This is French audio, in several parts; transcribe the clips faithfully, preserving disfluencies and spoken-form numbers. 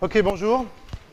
Ok, bonjour.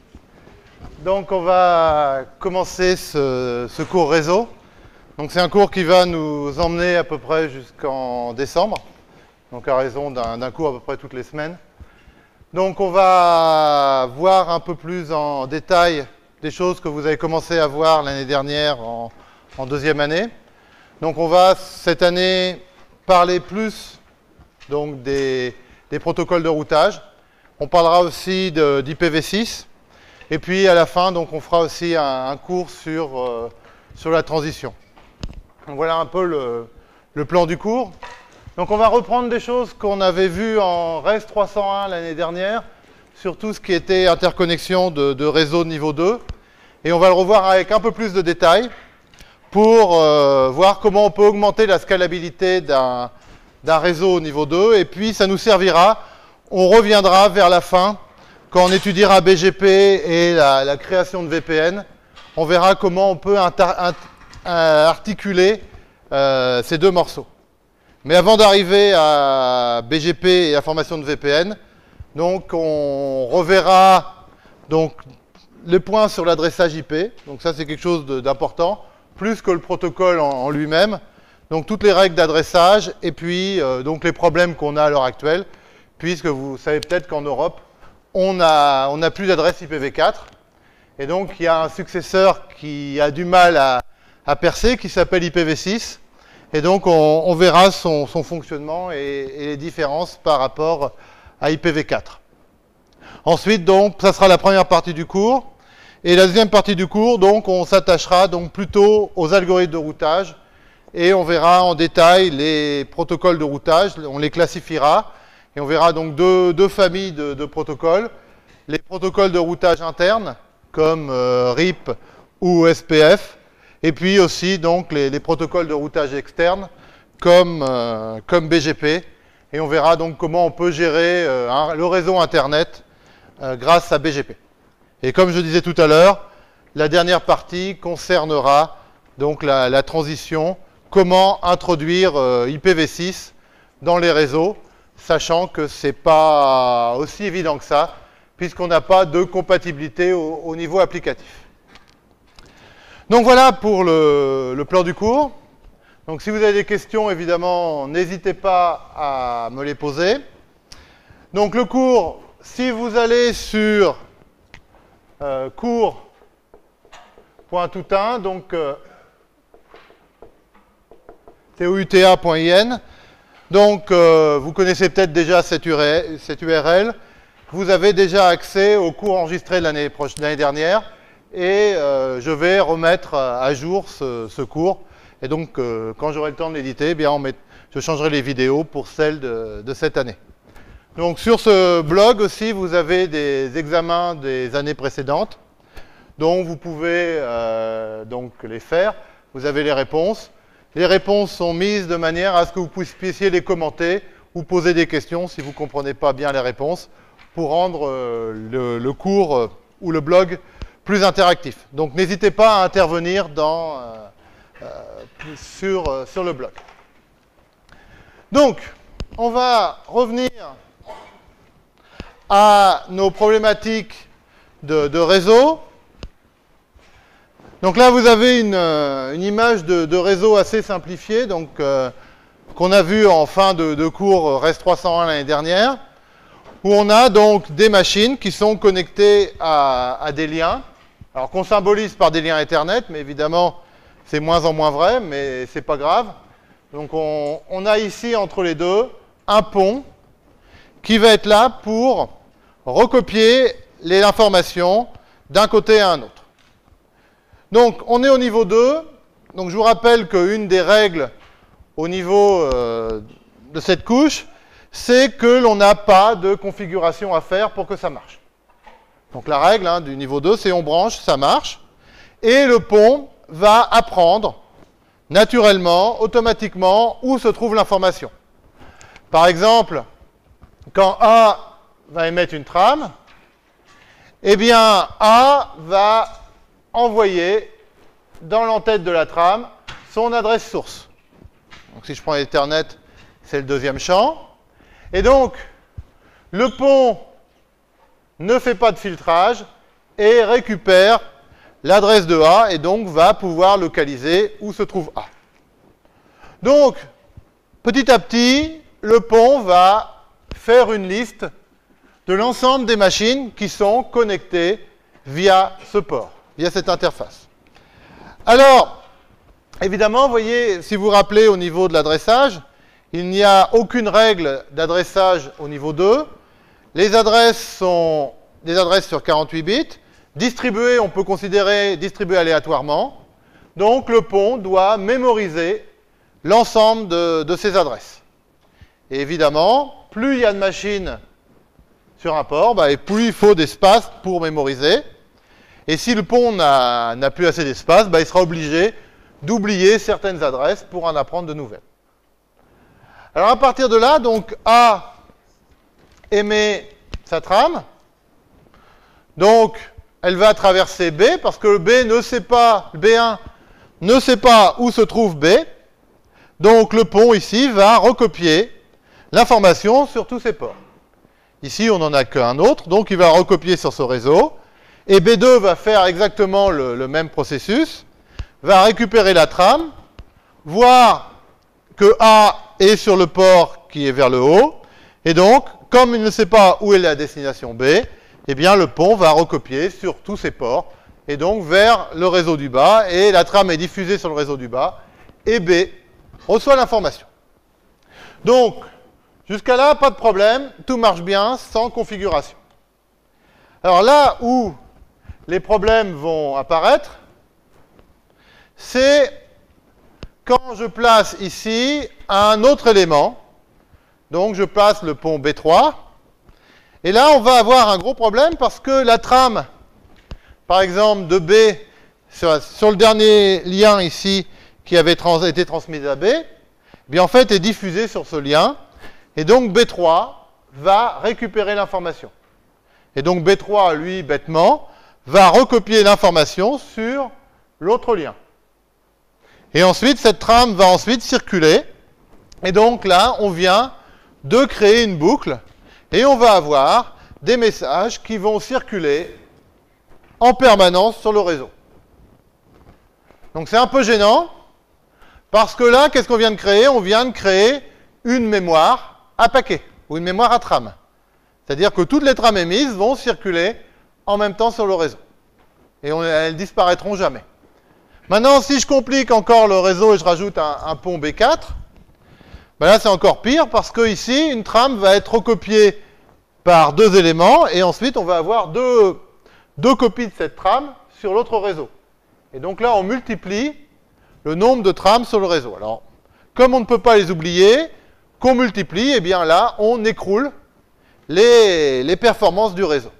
Donc on va commencer ce, ce cours réseau. Donc c'est un cours qui va nous emmener à peu près jusqu'en décembre, donc à raison d'un d'un cours à peu près toutes les semaines. Donc on va voir un peu plus en détail des choses que vous avez commencé à voir l'année dernière en, en deuxième année. Donc on va cette année parler plus donc, des, des protocoles de routage. On parlera aussi d'I P v six. Et puis à la fin, donc, on fera aussi un, un cours sur, euh, sur la transition. Donc, voilà un peu le, le plan du cours. Donc on va reprendre des choses qu'on avait vues en R E S trois cent un l'année dernière, sur tout ce qui était interconnexion de, de réseau niveau deux. Et on va le revoir avec un peu plus de détails pour euh, voir comment on peut augmenter la scalabilité d'un d'un réseau au niveau deux. Et puis ça nous servira, on reviendra vers la fin, quand on étudiera B G P et la, la création de V P N, on verra comment on peut articuler euh, ces deux morceaux. Mais avant d'arriver à B G P et la formation de V P N, donc on reverra donc, les points sur l'adressage I P. Donc ça c'est quelque chose d'important, plus que le protocole en, en lui-même. Donc toutes les règles d'adressage et puis euh, donc les problèmes qu'on a à l'heure actuelle, puisque vous savez peut-être qu'en Europe, on n'a on a plus d'adresse I P v quatre. Et donc il y a un successeur qui a du mal à, à percer, qui s'appelle I P v six. Et donc on, on verra son, son fonctionnement et, et les différences par rapport à I P v quatre. Ensuite, donc, ça sera la première partie du cours. Et la deuxième partie du cours, donc, on s'attachera donc plutôt aux algorithmes de routage. Et on verra en détail les protocoles de routage, on les classifiera. Et on verra donc deux, deux familles de, de protocoles. Les protocoles de routage interne, comme euh, R I P ou S P F. Et puis aussi donc les, les protocoles de routage externe, comme, euh, comme B G P. Et on verra donc comment on peut gérer euh, un, le réseau Internet euh, grâce à B G P. Et comme je disais tout à l'heure, la dernière partie concernera donc la, la transition, comment introduire euh, I P v six dans les réseaux, sachant que ce n'est pas aussi évident que ça, puisqu'on n'a pas de compatibilité au, au niveau applicatif. Donc voilà pour le, le plan du cours. Donc si vous avez des questions, évidemment, n'hésitez pas à me les poser. Donc le cours, si vous allez sur euh, cours.toutain, donc euh, touta point I N, donc euh, vous connaissez peut-être déjà cette U R L, vous avez déjà accès au cours enregistré de l'année dernière, et euh, je vais remettre à jour ce, ce cours. Et donc, euh, quand j'aurai le temps de l'éditer, eh bien, on met, je changerai les vidéos pour celles de, de cette année. Donc, sur ce blog aussi, vous avez des examens des années précédentes, dont vous pouvez euh, donc les faire. Vous avez les réponses. Les réponses sont mises de manière à ce que vous puissiez les commenter ou poser des questions si vous ne comprenez pas bien les réponses, pour rendre euh, le, le cours euh, ou le blog plus interactif. Donc, n'hésitez pas à intervenir dans... Euh, Euh, sur, euh, sur le blog. Donc, on va revenir à nos problématiques de, de réseau. Donc là, vous avez une, une image de, de réseau assez simplifiée, donc euh, qu'on a vu en fin de, de cours R E S trois cent un l'année dernière, où on a donc des machines qui sont connectées à, à des liens, alors qu'on symbolise par des liens Ethernet, mais évidemment, c'est moins en moins vrai, mais c'est pas grave. Donc on, on a ici entre les deux un pont qui va être là pour recopier les informations d'un côté à un autre. Donc on est au niveau deux. Donc je vous rappelle qu'une des règles au niveau euh, de cette couche, c'est que l'on n'a pas de configuration à faire pour que ça marche. Donc la règle hein, du niveau deux, c'est on branche, ça marche. Et le pont va apprendre naturellement, automatiquement, où se trouve l'information. Par exemple, quand A va émettre une trame, eh bien A va envoyer dans l'entête de la trame son adresse source. Donc si je prends Ethernet, c'est le deuxième champ. Et donc, le pont ne fait pas de filtrage et récupère l'adresse de A et donc va pouvoir localiser où se trouve A. Donc, petit à petit, le pont va faire une liste de l'ensemble des machines qui sont connectées via ce port, via cette interface. Alors, évidemment, vous voyez, si vous vous rappelez au niveau de l'adressage, il n'y a aucune règle d'adressage au niveau deux. Les adresses sont des adresses sur quarante-huit bits. Distribuées, on peut considérer distribuées aléatoirement. Donc, le pont doit mémoriser l'ensemble de, de ces adresses. Et évidemment, plus il y a de machines sur un port, bah, et plus il faut d'espace pour mémoriser. Et si le pont n'a plus assez d'espace, bah, il sera obligé d'oublier certaines adresses pour en apprendre de nouvelles. Alors à partir de là, donc A émet sa trame. Donc elle va traverser B parce que le B ne sait pas, le B un ne sait pas où se trouve B. Donc le pont ici va recopier l'information sur tous ces ports. Ici on n'en a qu'un autre, donc il va recopier sur ce réseau. Et B deux va faire exactement le, le même processus, va récupérer la trame, voir que A est sur le port qui est vers le haut, et donc, comme il ne sait pas où est la destination B, eh bien le pont va recopier sur tous ces ports, et donc vers le réseau du bas, et la trame est diffusée sur le réseau du bas, et B reçoit l'information. Donc, jusqu'à là, pas de problème, tout marche bien, sans configuration. Alors là où les problèmes vont apparaître, c'est quand je place ici un autre élément. Donc je place le pont B trois. Et là, on va avoir un gros problème parce que la trame, par exemple, de B, sur, sur le dernier lien ici, qui avait trans, été transmise à B, eh bien en fait est diffusée sur ce lien. Et donc B trois va récupérer l'information. Et donc B trois, lui, bêtement, va recopier l'information sur l'autre lien. Et ensuite, cette trame va ensuite circuler. Et donc là, on vient de créer une boucle. Et on va avoir des messages qui vont circuler en permanence sur le réseau. Donc c'est un peu gênant, parce que là, qu'est-ce qu'on vient de créer? On vient de créer une mémoire à paquet, ou une mémoire à trame. C'est-à-dire que toutes les trames émises vont circuler en même temps sur le réseau. Et on, elles disparaîtront jamais. Maintenant, si je complique encore le réseau et je rajoute un, un pont B quatre, ben là c'est encore pire parce que ici, une trame va être recopiée par deux éléments et ensuite on va avoir deux, deux copies de cette trame sur l'autre réseau. Et donc là, on multiplie le nombre de trames sur le réseau. Alors, comme on ne peut pas les oublier, qu'on multiplie, et bien là, on écroule les, les performances du réseau.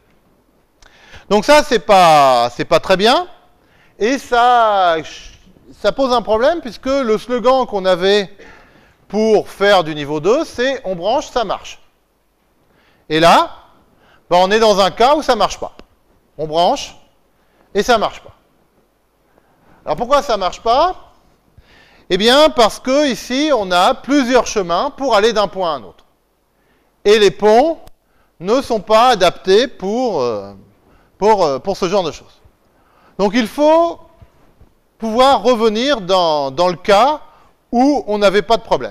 Donc ça, c'est pas, c'est pas très bien. Et ça, ça pose un problème, puisque le slogan qu'on avait pour faire du niveau deux, c'est « on branche, ça marche ». Et là, ben on est dans un cas où ça ne marche pas. On branche, et ça ne marche pas. Alors pourquoi ça ne marche pas? Eh bien, parce que ici, on a plusieurs chemins pour aller d'un point à un autre. Et les ponts ne sont pas adaptés pour, pour, pour ce genre de choses. Donc il faut pouvoir revenir dans, dans le cas où on n'avait pas de problème.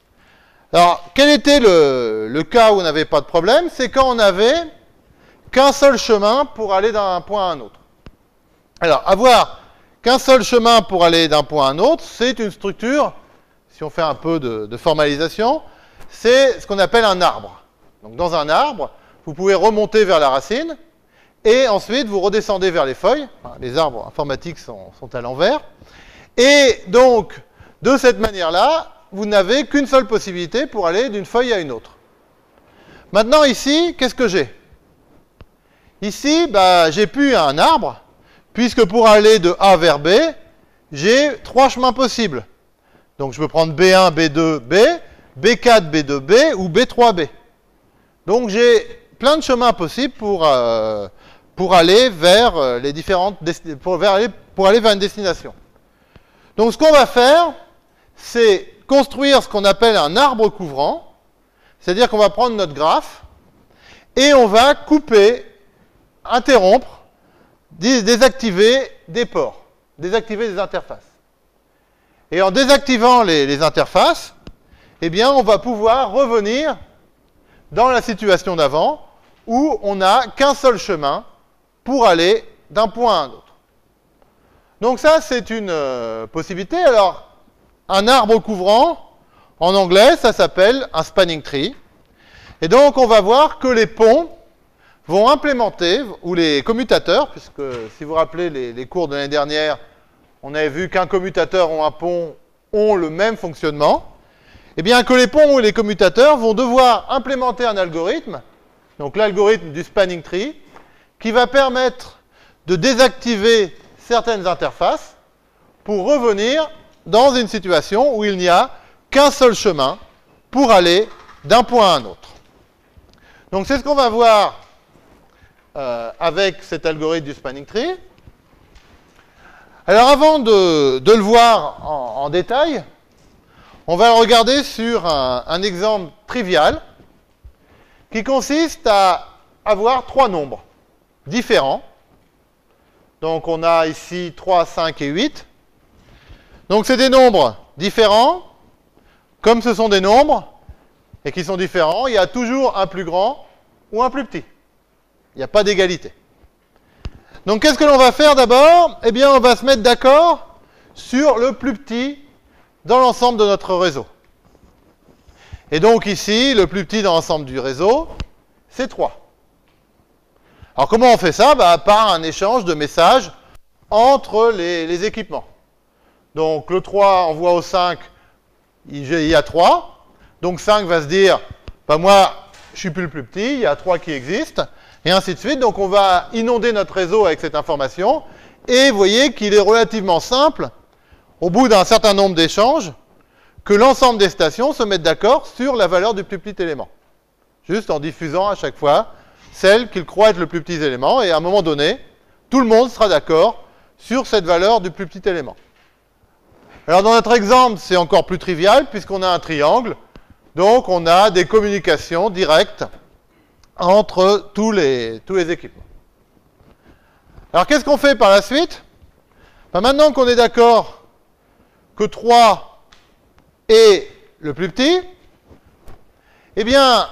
Alors, quel était le, le cas où on n'avait pas de problème? C'est quand on n'avait qu'un seul chemin pour aller d'un point à un autre. Alors, avoir qu'un seul chemin pour aller d'un point à un autre, c'est une structure, si on fait un peu de, de formalisation, c'est ce qu'on appelle un arbre. Donc dans un arbre, vous pouvez remonter vers la racine, et ensuite vous redescendez vers les feuilles. Enfin, les arbres informatiques sont, sont à l'envers. Et donc, de cette manière-là, vous n'avez qu'une seule possibilité pour aller d'une feuille à une autre. Maintenant, ici, qu'est-ce que j'ai? Ici, bah, j'ai plus un arbre, puisque pour aller de A vers B, j'ai trois chemins possibles. Donc, je peux prendre B un, B deux, B, B quatre, B deux, B ou B trois, B. Donc, j'ai plein de chemins possibles pour, euh, pour aller vers les différentes pour, vers aller, pour aller vers une destination. Donc, ce qu'on va faire, c'est construire ce qu'on appelle un arbre couvrant, c'est-à-dire qu'on va prendre notre graphe et on va couper interrompre, désactiver des ports, désactiver des interfaces. Et en désactivant les, les interfaces, eh bien, on va pouvoir revenir dans la situation d'avant où on n'a qu'un seul chemin pour aller d'un point à un autre. Donc ça, c'est une euh, possibilité. Alors, un arbre couvrant, en anglais, ça s'appelle un spanning tree. Et donc, on va voir que les ponts vont implémenter, ou les commutateurs, puisque si vous vous rappelez les, les cours de l'année dernière, on avait vu qu'un commutateur ou un pont ont le même fonctionnement. Eh bien, que les ponts ou les commutateurs vont devoir implémenter un algorithme, donc l'algorithme du spanning tree, qui va permettre de désactiver certaines interfaces pour revenir dans une situation où il n'y a qu'un seul chemin pour aller d'un point à un autre. Donc c'est ce qu'on va voir euh, avec cet algorithme du spanning tree. Alors avant de, de le voir en, en détail, on va le regarder sur un, un exemple trivial qui consiste à avoir trois nombres différents. Donc on a ici trois, cinq et huit. Donc c'est des nombres différents. Comme ce sont des nombres et qui sont différents, il y a toujours un plus grand ou un plus petit. Il n'y a pas d'égalité. Donc qu'est-ce que l'on va faire d'abord? Eh bien, on va se mettre d'accord sur le plus petit dans l'ensemble de notre réseau. Et donc ici, le plus petit dans l'ensemble du réseau, c'est trois. Alors comment on fait ça? Bah, par un échange de messages entre les, les équipements. Donc le trois envoie au cinq, il y a trois. Donc cinq va se dire, bah, moi, je suis plus le plus petit, il y a trois qui existent, et ainsi de suite. Donc on va inonder notre réseau avec cette information, et vous voyez qu'il est relativement simple, au bout d'un certain nombre d'échanges, que l'ensemble des stations se mettent d'accord sur la valeur du plus petit élément. Juste en diffusant à chaque fois celle qu'ils croient être le plus petit élément, et à un moment donné, tout le monde sera d'accord sur cette valeur du plus petit élément. Alors dans notre exemple, c'est encore plus trivial, puisqu'on a un triangle, donc on a des communications directes entre tous les, tous les équipements. Alors qu'est-ce qu'on fait par la suite? Ben, maintenant qu'on est d'accord que trois est le plus petit, eh bien,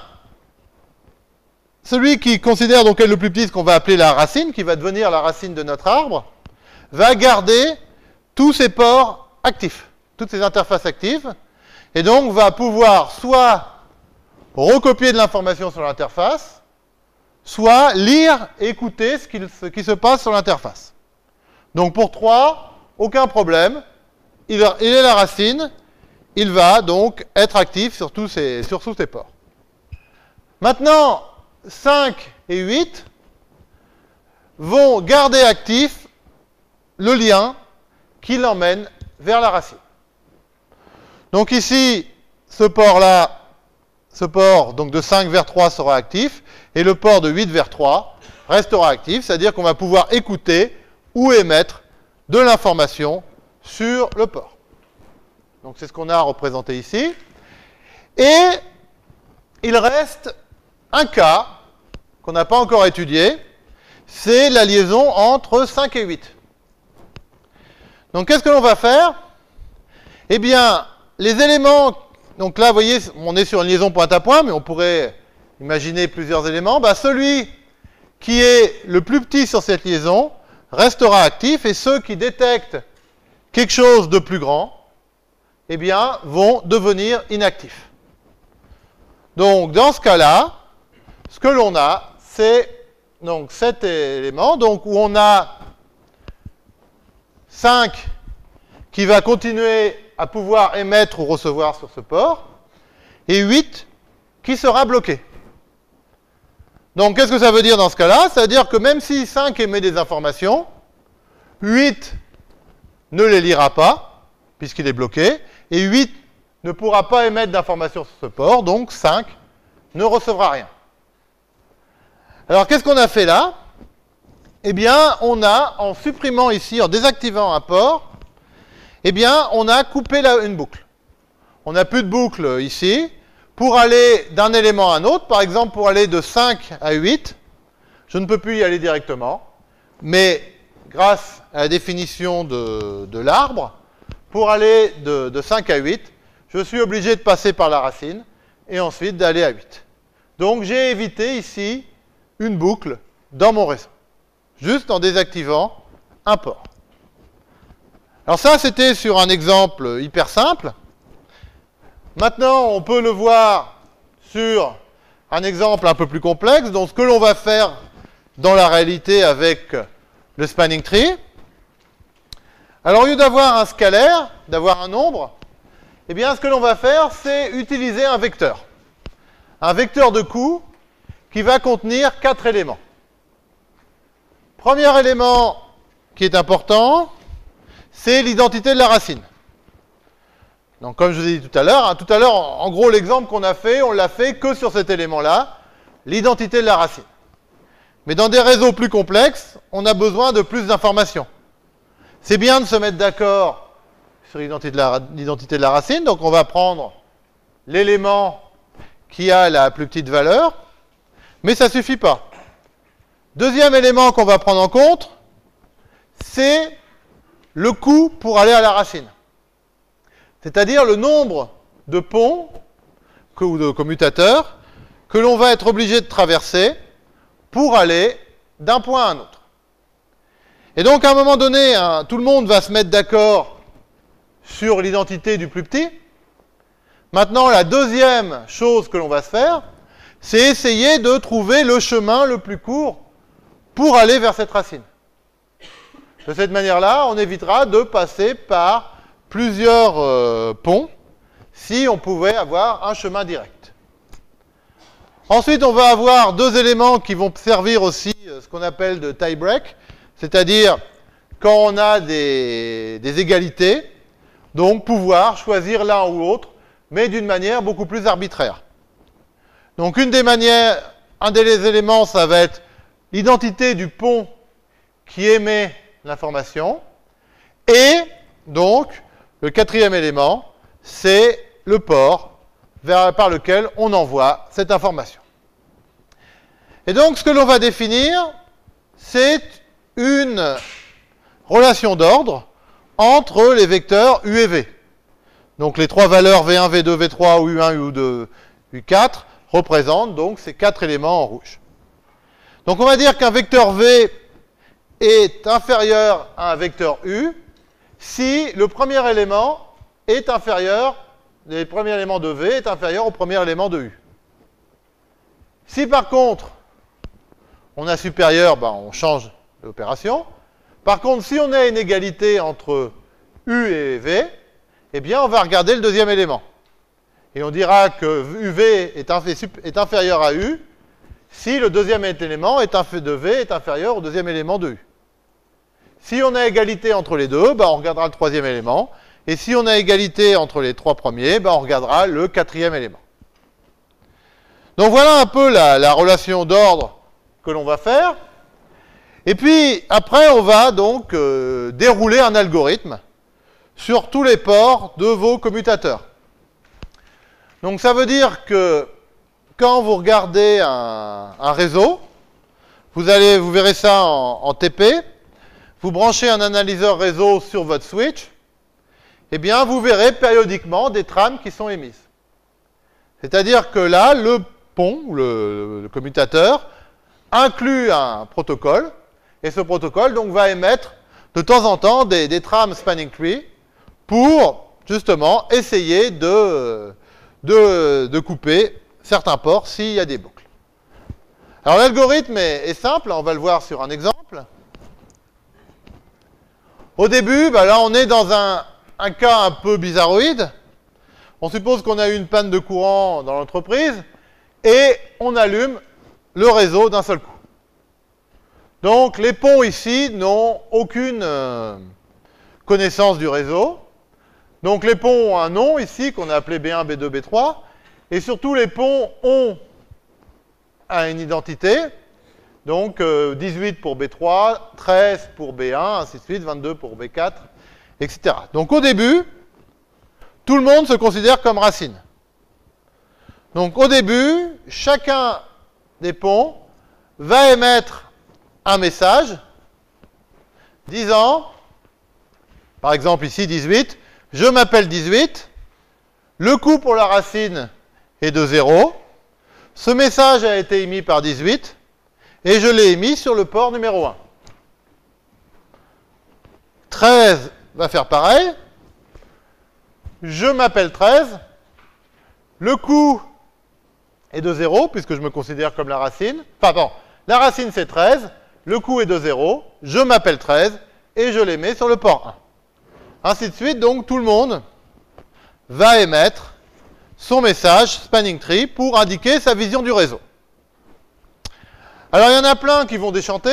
celui qui considère donc être le plus petit, ce qu'on va appeler la racine, qui va devenir la racine de notre arbre, va garder tous ces ports actifs, toutes ces interfaces actives, et donc va pouvoir soit recopier de l'information sur l'interface, soit lire et écouter ce qui, ce qui se passe sur l'interface. Donc pour trois, aucun problème, il, il est la racine, il va donc être actif sur tous ces, sur tous ces ports. Maintenant, cinq et huit vont garder actif le lien qui l'emmène vers la racine. Donc ici, ce port-là, ce port donc de cinq vers trois sera actif, et le port de huit vers trois restera actif, c'est-à-dire qu'on va pouvoir écouter ou émettre de l'information sur le port. Donc c'est ce qu'on a représenté ici. Et il reste un cas qu'on n'a pas encore étudié, c'est la liaison entre cinq et huit. Donc qu'est-ce que l'on va faire? Eh bien, les éléments, donc là, vous voyez, on est sur une liaison point à point, mais on pourrait imaginer plusieurs éléments. Bah, celui qui est le plus petit sur cette liaison restera actif, et ceux qui détectent quelque chose de plus grand, eh bien, vont devenir inactifs. Donc, dans ce cas-là, ce que l'on a, c'est donc cet élément, donc où on a cinq qui va continuer à pouvoir émettre ou recevoir sur ce port, et huit qui sera bloqué. Donc, qu'est-ce que ça veut dire dans ce cas-là? Ça veut dire que même si cinq émet des informations, huit ne les lira pas, puisqu'il est bloqué, et huit ne pourra pas émettre d'informations sur ce port, donc cinq ne recevra rien. Alors, qu'est-ce qu'on a fait là? Eh bien, on a, en supprimant ici, en désactivant un port, eh bien, on a coupé la, une boucle. On n'a plus de boucle ici. Pour aller d'un élément à un autre, par exemple, pour aller de cinq à huit, je ne peux plus y aller directement, mais grâce à la définition de, de l'arbre, pour aller de, de cinq à huit, je suis obligé de passer par la racine et ensuite d'aller à huit. Donc j'ai évité ici une boucle dans mon réseau, juste en désactivant un port. Alors ça, c'était sur un exemple hyper simple. Maintenant, on peut le voir sur un exemple un peu plus complexe, donc ce que l'on va faire dans la réalité avec le spanning tree. Alors au lieu d'avoir un scalaire, d'avoir un nombre, eh bien ce que l'on va faire, c'est utiliser un vecteur. Un vecteur de coût qui va contenir quatre éléments. Premier élément qui est important, c'est l'identité de la racine. Donc comme je vous ai dit tout à l'heure, hein, tout à l'heure, en, en gros, l'exemple qu'on a fait, on l'a fait que sur cet élément-là, l'identité de la racine. Mais dans des réseaux plus complexes, on a besoin de plus d'informations. C'est bien de se mettre d'accord sur l'identité de, de la racine, donc on va prendre l'élément qui a la plus petite valeur, mais ça ne suffit pas. Deuxième élément qu'on va prendre en compte, c'est le coût pour aller à la racine. C'est-à-dire le nombre de ponts ou de commutateurs que l'on va être obligé de traverser pour aller d'un point à un autre. Et donc, à un moment donné, hein, tout le monde va se mettre d'accord sur l'identité du plus petit. Maintenant, la deuxième chose que l'on va se faire, c'est essayer de trouver le chemin le plus court pour aller vers cette racine. De cette manière-là, on évitera de passer par plusieurs euh, ponts si on pouvait avoir un chemin direct. Ensuite, on va avoir deux éléments qui vont servir aussi euh, ce qu'on appelle de tie break, c'est-à-dire quand on a des, des égalités, donc pouvoir choisir l'un ou l'autre, mais d'une manière beaucoup plus arbitraire. Donc une des manières, un des éléments, ça va être l'identité du pont qui émet l'information, et donc le quatrième élément, c'est le port vers, par lequel on envoie cette information. Et donc, ce que l'on va définir, c'est une relation d'ordre entre les vecteurs U et V. Donc, les trois valeurs V un, V deux, V trois, ou U un, U deux, U quatre représentent donc ces quatre éléments en rouge. Donc, on va dire qu'un vecteur V est inférieur à un vecteur U si le premier élément est inférieur, le premier élément de V est inférieur au premier élément de U. Si par contre, on a supérieur, ben on change l'opération. Par contre, si on a une égalité entre U et V, eh bien on va regarder le deuxième élément. Et on dira que U V est, est inférieur à U si le deuxième élément est de V est inférieur au deuxième élément de U. Si on a égalité entre les deux, ben on regardera le troisième élément. Et si on a égalité entre les trois premiers, ben on regardera le quatrième élément. Donc voilà un peu la, la relation d'ordre que l'on va faire. Et puis après, on va donc euh, dérouler un algorithme sur tous les ports de vos commutateurs. Donc ça veut dire que quand vous regardez un, un réseau, vous, allez, vous verrez ça en, en T P, vous branchez un analyseur réseau sur votre switch, eh bien, vous verrez périodiquement des trames qui sont émises. C'est-à-dire que là, le pont, ou le, le commutateur, inclut un protocole, et ce protocole donc, va émettre de temps en temps des, des trames spanning tree pour, justement, essayer de, de, de couper certains ports s'il y a des boucles. Alors, l'algorithme est, est simple, on va le voir sur un exemple. Au début, bah là, on est dans un, un cas un peu bizarroïde. On suppose qu'on a eu une panne de courant dans l'entreprise et on allume le réseau d'un seul coup. Donc, les ponts ici n'ont aucune euh, connaissance du réseau. Donc, les ponts ont un nom ici qu'on a appelé B un, B deux, B trois. Et surtout, les ponts ont une identité. Donc, euh, dix-huit pour B trois, treize pour B un, ainsi de suite, vingt-deux pour B quatre, et cetera. Donc, au début, tout le monde se considère comme racine. Donc, au début, chacun des ponts va émettre un message disant, par exemple ici dix-huit, je m'appelle dix-huit, le coût pour la racine est de zéro, ce message a été émis par dix-huit, et je l'ai émis sur le port numéro un. treize va faire pareil, je m'appelle treize, le coût est de zéro, puisque je me considère comme la racine, enfin bon, la racine c'est treize, le coût est de zéro, je m'appelle treize, et je les mets sur le port un. Ainsi de suite, donc tout le monde va émettre son message spanning tree pour indiquer sa vision du réseau. Alors il y en a plein qui vont déchanter.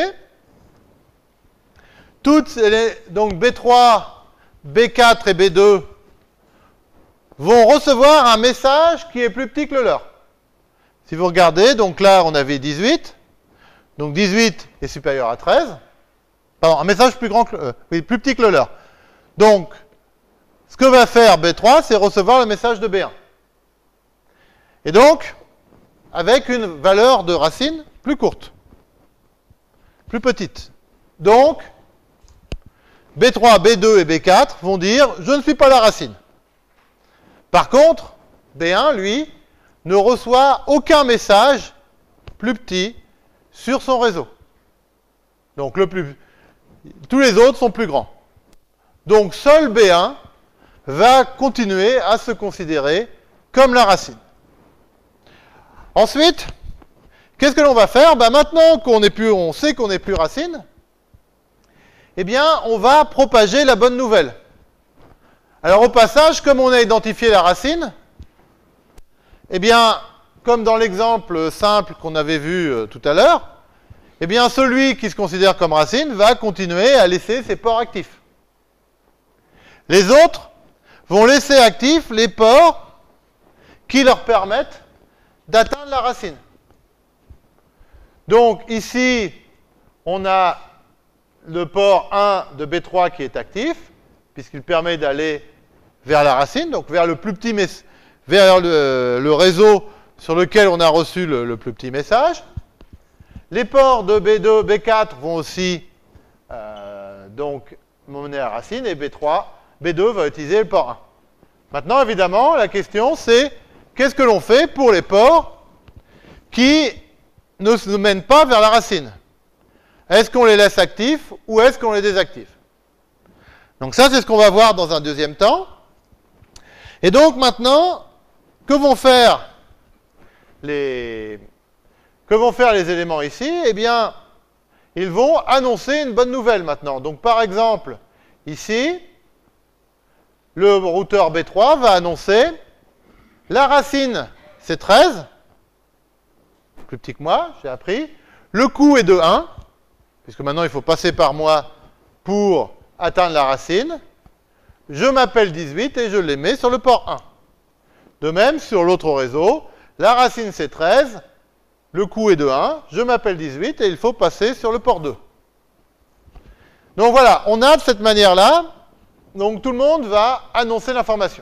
Toutes les, donc B trois, B quatre et B deux vont recevoir un message qui est plus petit que le leur. Si vous regardez, donc là on avait dix-huit, donc dix-huit est supérieur à treize, pardon, un message plus grand que, euh, oui, plus petit que le leur. Donc, ce que va faire B trois, c'est recevoir le message de B un. Et donc, avec une valeur de racine plus courte, plus petite. Donc, B trois, B deux et B quatre vont dire « je ne suis pas la racine ». Par contre, B un, lui, ne reçoit aucun message plus petit sur son réseau. Donc, le plus, tous les autres sont plus grands. Donc, seul B un va continuer à se considérer comme la racine. Ensuite, qu'est-ce que l'on va faire? Ben, maintenant qu'on est plus, on sait qu'on n'est plus racine, eh bien, on va propager la bonne nouvelle. Alors, au passage, comme on a identifié la racine, eh bien, comme dans l'exemple simple qu'on avait vu euh, tout à l'heure, eh bien, celui qui se considère comme racine va continuer à laisser ses ports actifs. Les autres vont laisser actifs les ports qui leur permettent d'atteindre la racine. Donc, ici, on a le port un de B trois qui est actif, puisqu'il permet d'aller vers la racine, donc vers le plus petit mess- vers le, le réseau sur lequel on a reçu le, le plus petit message. Les ports de B deux, B quatre vont aussi euh, donc mener à la racine, et B trois, B deux va utiliser le port un. Maintenant, évidemment, la question c'est qu'est-ce que l'on fait pour les ports qui ne se mènent pas vers la racine? Est-ce qu'on les laisse actifs ou est-ce qu'on les désactive? Donc ça, c'est ce qu'on va voir dans un deuxième temps. Et donc maintenant, que vont faire les, que vont faire les éléments ici? Eh bien, ils vont annoncer une bonne nouvelle maintenant. Donc par exemple, ici, le routeur B trois va annoncer la racine, c'est treize, plus petit que moi, j'ai appris. Le coût est de un, puisque maintenant il faut passer par moi pour atteindre la racine. Je m'appelle dix-huit et je les mets sur le port un. De même, sur l'autre réseau, la racine c'est treize, le coût est de un, je m'appelle dix-huit et il faut passer sur le port deux. Donc voilà, on a de cette manière-là, donc tout le monde va annoncer l'information.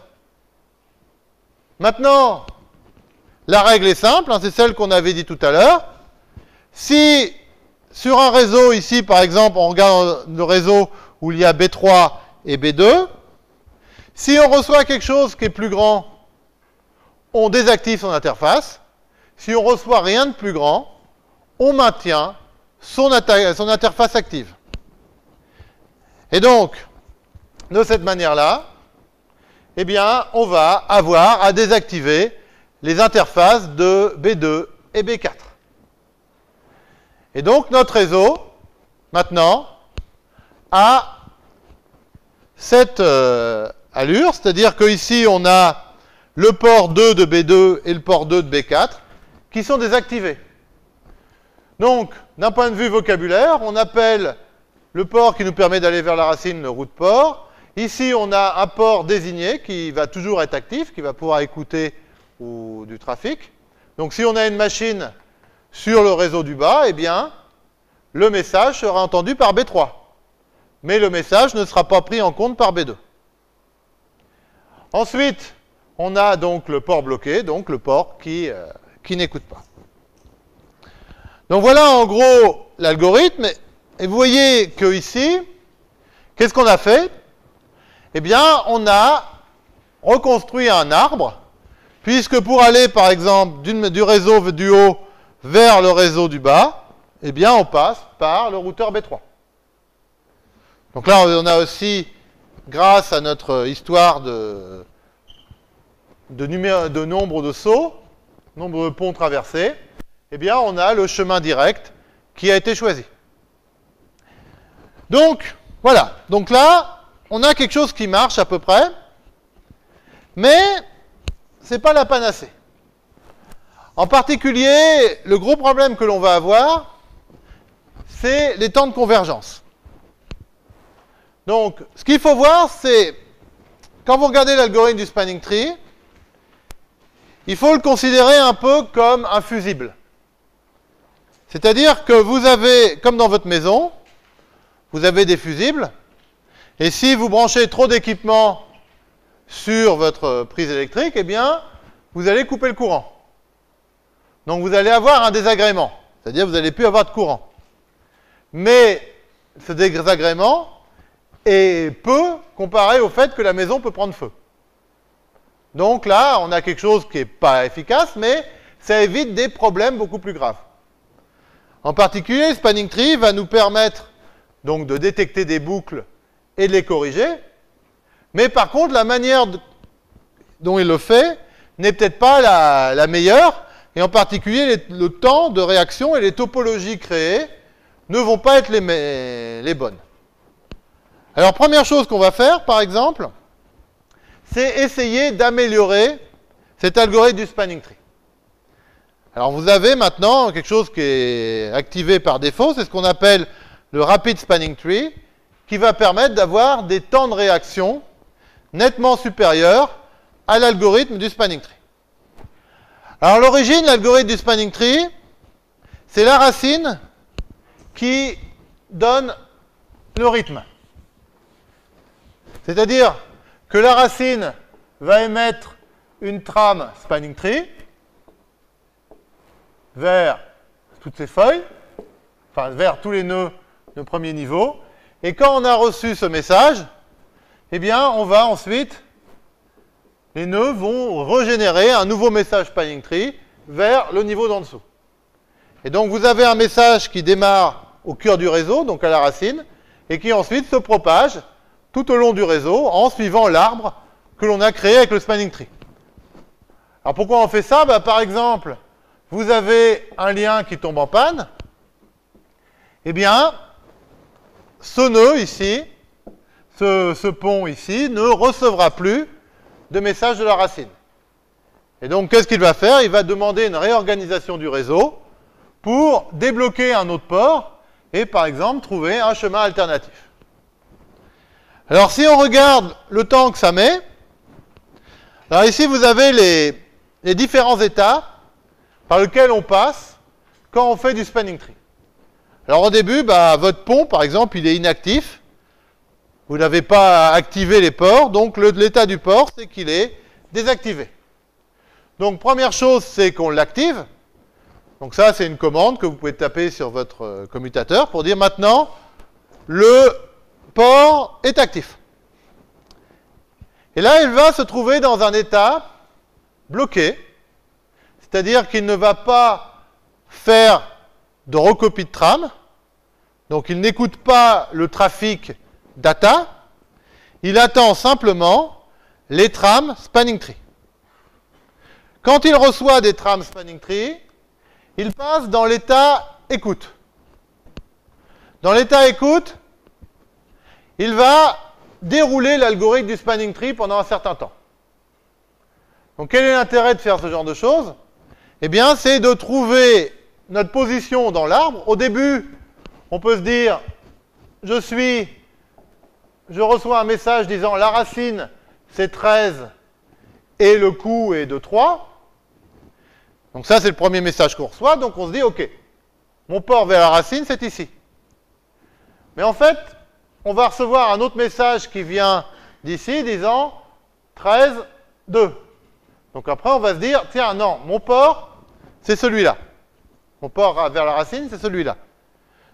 Maintenant, la règle est simple, hein, c'est celle qu'on avait dit tout à l'heure. Si sur un réseau, ici par exemple, on regarde le réseau où il y a B trois et B deux, si on reçoit quelque chose qui est plus grand, on désactive son interface. Si on reçoit rien de plus grand, on maintient son, son interface active. Et donc, de cette manière-là, eh bien, on va avoir à désactiver les interfaces de B deux et B quatre. Et donc, notre réseau, maintenant, a cette euh, allure, c'est-à-dire qu'ici, on a le port deux de B deux et le port deux de B quatre qui sont désactivés. Donc, d'un point de vue vocabulaire, on appelle le port qui nous permet d'aller vers la racine le route port. Ici, on a un port désigné qui va toujours être actif, qui va pouvoir écouter ou, du trafic. Donc, si on a une machine sur le réseau du bas, eh bien, le message sera entendu par B trois. Mais le message ne sera pas pris en compte par B deux. Ensuite, on a donc le port bloqué, donc le port qui, euh, qui n'écoute pas. Donc voilà en gros l'algorithme. Et vous voyez que ici, qu'est-ce qu'on a fait? Eh bien, on a reconstruit un arbre, puisque pour aller, par exemple, du, du réseau du haut vers le réseau du bas, eh bien, on passe par le routeur B trois. Donc là, on a aussi, grâce à notre histoire de, de, numé- de nombre de sauts, nombre de ponts traversés, eh bien, on a le chemin direct qui a été choisi. Donc, voilà. Donc là, on a quelque chose qui marche à peu près, mais ce n'est pas la panacée. En particulier, le gros problème que l'on va avoir, c'est les temps de convergence. Donc, ce qu'il faut voir, c'est, quand vous regardez l'algorithme du spanning tree, il faut le considérer un peu comme un fusible. C'est-à-dire que vous avez, comme dans votre maison, vous avez des fusibles, et si vous branchez trop d'équipements sur votre prise électrique, eh bien, vous allez couper le courant. Donc vous allez avoir un désagrément, c'est-à-dire que vous n'allez plus avoir de courant. Mais ce désagrément est peu comparé au fait que la maison peut prendre feu. Donc là, on a quelque chose qui n'est pas efficace, mais ça évite des problèmes beaucoup plus graves. En particulier, le spanning tree va nous permettre donc de détecter des boucles et de les corriger, mais par contre, la manière de, dont il le fait n'est peut-être pas la, la meilleure, et en particulier, les, le temps de réaction et les topologies créées ne vont pas être les, les bonnes. Alors, première chose qu'on va faire, par exemple, c'est essayer d'améliorer cet algorithme du spanning tree. Alors, vous avez maintenant quelque chose qui est activé par défaut, c'est ce qu'on appelle le rapid spanning tree, qui va permettre d'avoir des temps de réaction nettement supérieurs à l'algorithme du spanning tree. Alors, à l'origine, l'algorithme du spanning tree, c'est la racine qui donne le rythme. C'est-à-dire que la racine va émettre une trame spanning tree vers toutes ces feuilles, enfin vers tous les nœuds de premier niveau, et quand on a reçu ce message, eh bien, on va ensuite, les nœuds vont régénérer un nouveau message spanning tree vers le niveau d'en dessous. Et donc, vous avez un message qui démarre au cœur du réseau, donc à la racine, et qui ensuite se propage tout au long du réseau en suivant l'arbre que l'on a créé avec le spanning tree. Alors, pourquoi on fait ça? Bah, par exemple, vous avez un lien qui tombe en panne, eh bien, ce nœud ici, ce, ce pont ici, ne recevra plus de message de la racine. Et donc, qu'est-ce qu'il va faire? Il va demander une réorganisation du réseau pour débloquer un autre port et, par exemple, trouver un chemin alternatif. Alors, si on regarde le temps que ça met, alors ici, vous avez les, les différents états par lesquels on passe quand on fait du spanning tree. Alors, au début, bah, votre pont, par exemple, il est inactif. Vous n'avez pas activé les ports, donc l'état du port, c'est qu'il est désactivé. Donc, première chose, c'est qu'on l'active. Donc ça, c'est une commande que vous pouvez taper sur votre euh, commutateur pour dire maintenant, le port est actif. Et là, il va se trouver dans un état bloqué, c'est-à-dire qu'il ne va pas faire de recopie de trame, donc il n'écoute pas le trafic data, il attend simplement les trames spanning tree. Quand il reçoit des trames spanning tree, il passe dans l'état écoute. Dans l'état écoute, il va dérouler l'algorithme du spanning tree pendant un certain temps. Donc quel est l'intérêt de faire ce genre de choses? Eh bien, c'est de trouver notre position dans l'arbre. Au début, on peut se dire, je suis, je reçois un message disant la racine c'est treize et le coût est de trois. Donc ça, c'est le premier message qu'on reçoit. Donc on se dit, OK, mon port vers la racine, c'est ici. Mais en fait, on va recevoir un autre message qui vient d'ici, disant treize, deux. Donc après, on va se dire, tiens, non, mon port, c'est celui-là. Mon port vers la racine, c'est celui-là.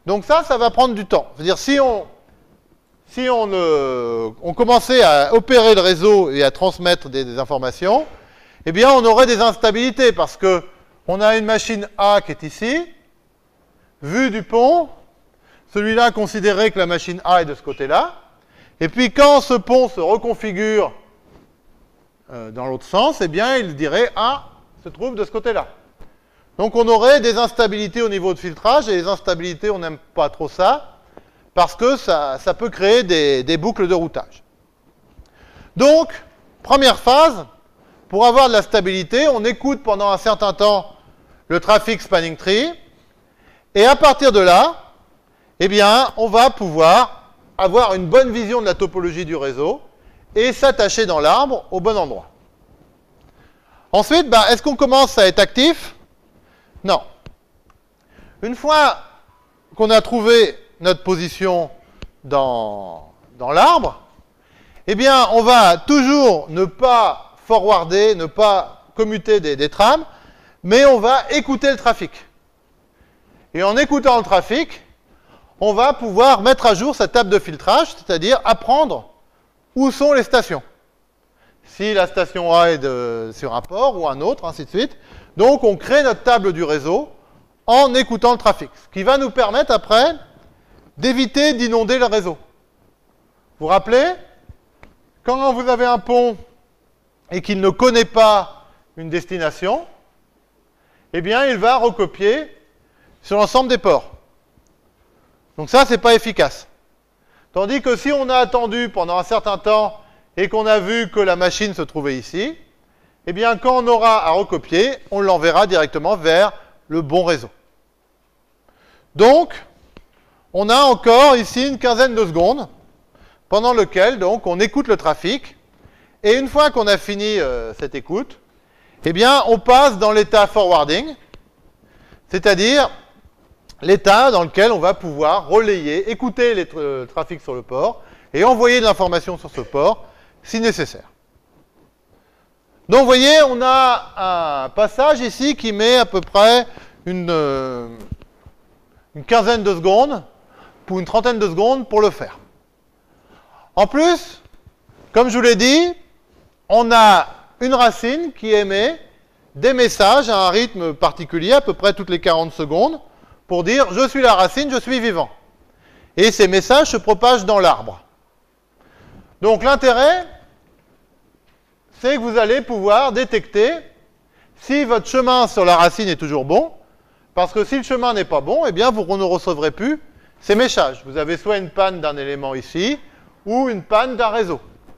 Donc ça, ça va prendre du temps. C'est-à-dire, si on, si on, euh, on commençait à opérer le réseau et à transmettre des, des informations, eh bien, on aurait des instabilités, parce que on a une machine A qui est ici, vue du pont, celui-là considérait que la machine A est de ce côté-là, et puis quand ce pont se reconfigure euh, dans l'autre sens, eh bien, il dirait A se trouve de ce côté-là. Donc on aurait des instabilités au niveau de filtrage, et les instabilités, on n'aime pas trop ça, parce que ça, ça peut créer des, des boucles de routage. Donc, première phase, pour avoir de la stabilité, on écoute pendant un certain temps le trafic spanning tree, et à partir de là, eh bien, on va pouvoir avoir une bonne vision de la topologie du réseau et s'attacher dans l'arbre au bon endroit. Ensuite, bah, est-ce qu'on commence à être actif? Non. Une fois qu'on a trouvé notre position dans, dans l'arbre, eh bien, on va toujours ne pas forwarder, ne pas commuter des, des trames, mais on va écouter le trafic. Et en écoutant le trafic, on va pouvoir mettre à jour sa table de filtrage, c'est-à-dire apprendre où sont les stations. Si la station A est de, sur un port ou un autre, ainsi de suite. Donc, on crée notre table du réseau en écoutant le trafic. Ce qui va nous permettre, après, d'éviter d'inonder le réseau. Vous vous rappelez, quand vous avez un pont et qu'il ne connaît pas une destination, eh bien, il va recopier sur l'ensemble des ports. Donc ça, c'est pas efficace. Tandis que si on a attendu pendant un certain temps et qu'on a vu que la machine se trouvait ici, eh bien, quand on aura à recopier, on l'enverra directement vers le bon réseau. Donc, on a encore ici une quinzaine de secondes pendant lequel donc on écoute le trafic, et une fois qu'on a fini euh, cette écoute, eh bien, on passe dans l'état forwarding, c'est-à-dire l'état dans lequel on va pouvoir relayer, écouter les tra- trafics sur le port et envoyer de l'information sur ce port si nécessaire. Donc, vous voyez, on a un passage ici qui met à peu près une, euh, une quinzaine de secondes, pour une trentaine de secondes pour le faire. En plus, comme je vous l'ai dit, on a une racine qui émet des messages à un rythme particulier, à peu près toutes les quarante secondes, pour dire « je suis la racine, je suis vivant ». Et ces messages se propagent dans l'arbre. Donc l'intérêt, c'est que vous allez pouvoir détecter si votre chemin sur la racine est toujours bon, parce que si le chemin n'est pas bon, eh bien vous ne recevrez plus ces messages. Vous avez soit une panne d'un élément ici, ou une panne d'un réseau.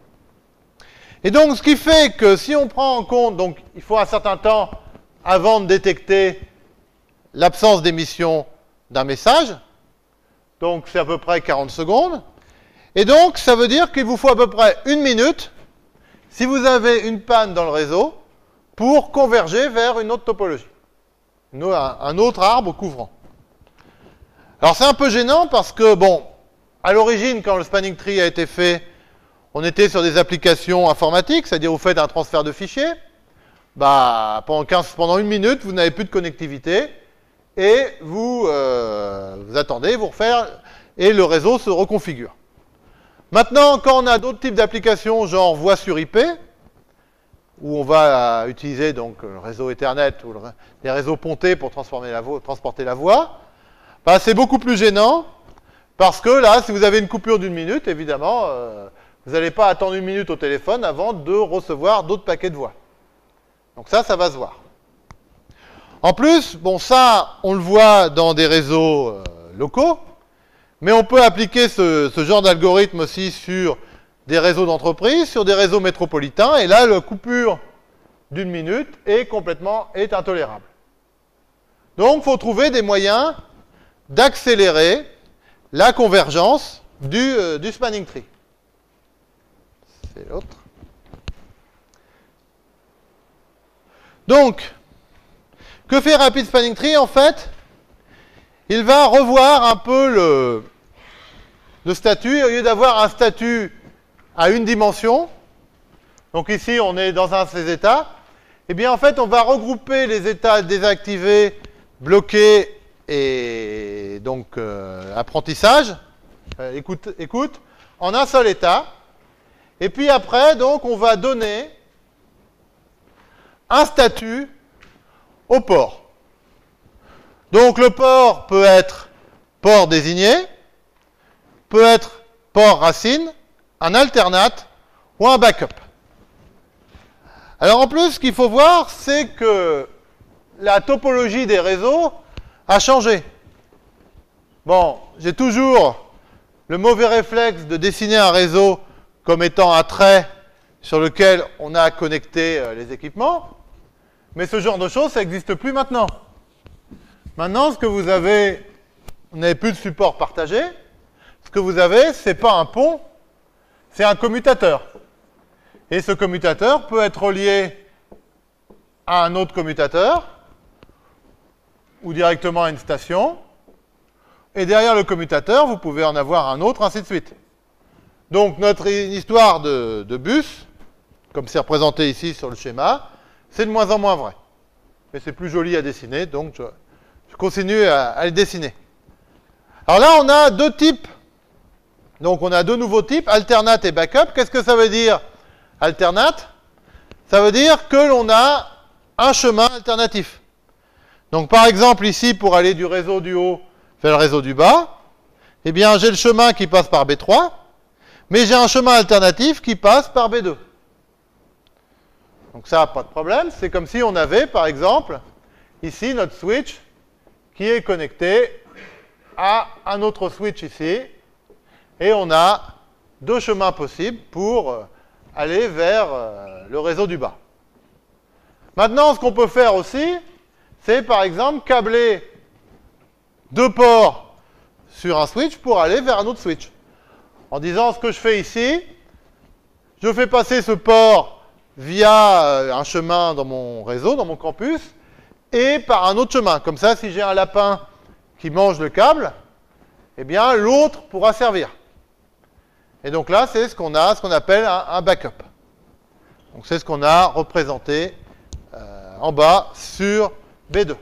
Et donc, ce qui fait que si on prend en compte, donc il faut un certain temps avant de détecter l'absence d'émission d'un message, donc c'est à peu près quarante secondes, et donc ça veut dire qu'il vous faut à peu près une minute, si vous avez une panne dans le réseau, pour converger vers une autre topologie, une, un, un autre arbre couvrant. Alors c'est un peu gênant parce que, bon, à l'origine, quand le spanning tree a été fait, on était sur des applications informatiques, c'est-à-dire vous faites un transfert de fichiers, bah, pendant, quinze, pendant une minute, vous n'avez plus de connectivité, et vous, euh, vous attendez, vous refaire, et le réseau se reconfigure. Maintenant, quand on a d'autres types d'applications, genre voix sur I P, où on va utiliser donc le réseau Ethernet ou le, les réseaux pontés pour transformer la vo- transporter la voix, bah, c'est beaucoup plus gênant, parce que là, si vous avez une coupure d'une minute, évidemment, euh, vous n'allez pas attendre une minute au téléphone avant de recevoir d'autres paquets de voix. Donc ça, ça va se voir. En plus, bon, ça, on le voit dans des réseaux euh, locaux, mais on peut appliquer ce, ce genre d'algorithme aussi sur des réseaux d'entreprise, sur des réseaux métropolitains, et là, la coupure d'une minute est complètement est intolérable. Donc, il faut trouver des moyens d'accélérer la convergence du, euh, du spanning tree. C'est l'autre. Donc, que fait Rapid Spanning Tree? En fait, il va revoir un peu le, le statut. Au lieu d'avoir un statut à une dimension, donc ici on est dans un de ces états, eh bien en fait on va regrouper les états désactivés, bloqués et donc euh, apprentissage, euh, écoute, écoute, en un seul état. Et puis après, donc, on va donner un statut au port. Donc le port peut être port désigné, peut être port racine, un alternate ou un backup. Alors en plus, ce qu'il faut voir, c'est que la topologie des réseaux a changé. Bon, j'ai toujours le mauvais réflexe de dessiner un réseau comme étant un trait sur lequel on a connecté les équipements, mais ce genre de choses, ça n'existe plus maintenant. Maintenant, ce que vous avez, vous n'avez plus de support partagé, ce que vous avez, ce n'est pas un pont, c'est un commutateur. Et ce commutateur peut être relié à un autre commutateur, ou directement à une station, et derrière le commutateur, vous pouvez en avoir un autre, ainsi de suite. Donc notre histoire de, de bus, comme c'est représenté ici sur le schéma, c'est de moins en moins vrai. Mais c'est plus joli à dessiner, donc je, je continue à, à le dessiner. Alors là, on a deux types. Donc on a deux nouveaux types, alternate et backup. Qu'est-ce que ça veut dire, alternate? Ça veut dire que l'on a un chemin alternatif. Donc par exemple, ici, pour aller du réseau du haut vers le réseau du bas, eh bien j'ai le chemin qui passe par B trois, mais j'ai un chemin alternatif qui passe par B deux. Donc ça, pas de problème. C'est comme si on avait, par exemple, ici notre switch qui est connecté à un autre switch ici, et on a deux chemins possibles pour aller vers le réseau du bas. Maintenant, ce qu'on peut faire aussi, c'est par exemple câbler deux ports sur un switch pour aller vers un autre switch. En disant, ce que je fais ici, je fais passer ce port via un chemin dans mon réseau, dans mon campus, et par un autre chemin. Comme ça, si j'ai un lapin qui mange le câble, eh bien, l'autre pourra servir. Et donc là, c'est ce qu'on a, ce qu'on appelle un, un backup. Donc c'est ce qu'on a représenté euh, en bas sur B deux.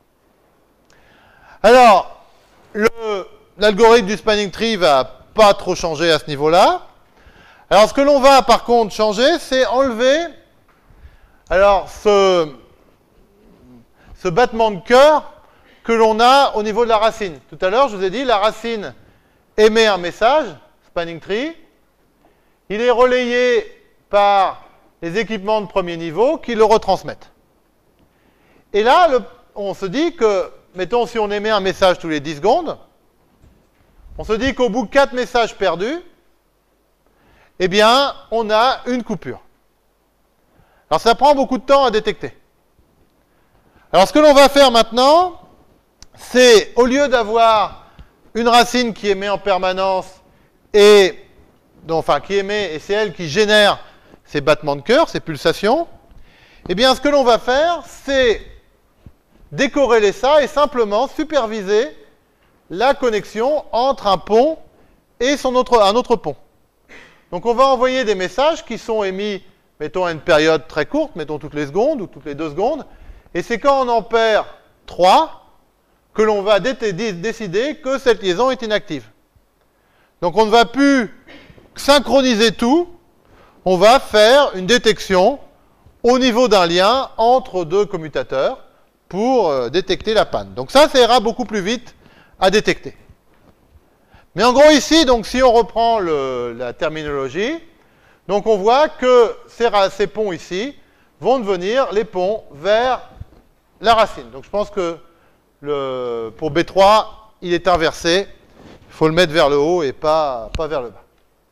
Alors, l'algorithme du spanning tree va pas trop changer à ce niveau-là. Alors, ce que l'on va par contre changer, c'est enlever alors ce, ce battement de cœur que l'on a au niveau de la racine. Tout à l'heure, je vous ai dit, la racine émet un message, spanning tree. Il est relayé par les équipements de premier niveau qui le retransmettent. Et là, le, on se dit que, mettons, si on émet un message tous les dix secondes, on se dit qu'au bout de quatre messages perdus, eh bien, on a une coupure. Alors, ça prend beaucoup de temps à détecter. Alors, ce que l'on va faire maintenant, c'est, au lieu d'avoir une racine qui émet en permanence, et, donc, enfin, qui émet, et c'est elle qui génère ces battements de cœur, ces pulsations, eh bien, ce que l'on va faire, c'est décorréler ça et simplement superviser la connexion entre un pont et son autre, un autre pont. Donc on va envoyer des messages qui sont émis, mettons à une période très courte, mettons toutes les secondes ou toutes les deux secondes, et c'est quand on en perd trois que l'on va décider que cette liaison est inactive. Donc on ne va plus synchroniser tout, on va faire une détection au niveau d'un lien entre deux commutateurs pour euh, détecter la panne. Donc ça, ça ira beaucoup plus vite à détecter. Mais en gros ici, donc si on reprend le, la terminologie, donc on voit que ces, ces ponts ici vont devenir les ponts vers la racine. Donc je pense que le, pour B trois, il est inversé. Il faut le mettre vers le haut et pas, pas vers le bas.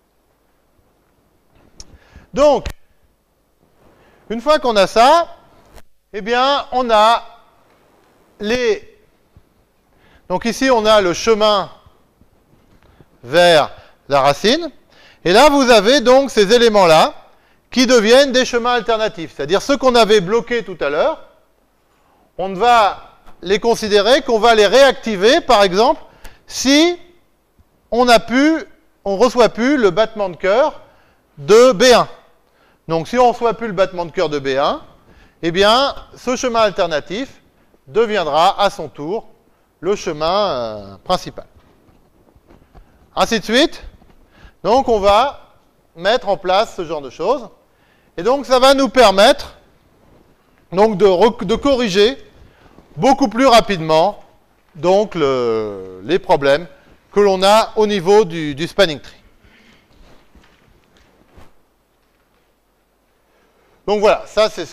Donc, une fois qu'on a ça, eh bien, on a les... Donc ici, on a le chemin vers la racine. Et là, vous avez donc ces éléments-là qui deviennent des chemins alternatifs. C'est-à-dire ceux qu'on avait bloqués tout à l'heure, on ne va les considérer qu'on va les réactiver, par exemple, si on a pu, on reçoit plus le battement de cœur de B un. Donc si on ne reçoit plus le battement de cœur de B un, eh bien, ce chemin alternatif deviendra à son tour le chemin euh, principal. Ainsi de suite. Donc on va mettre en place ce genre de choses. Et donc ça va nous permettre donc, de, de corriger beaucoup plus rapidement donc, le, les problèmes que l'on a au niveau du, du spanning tree. Donc voilà, ça c'est ce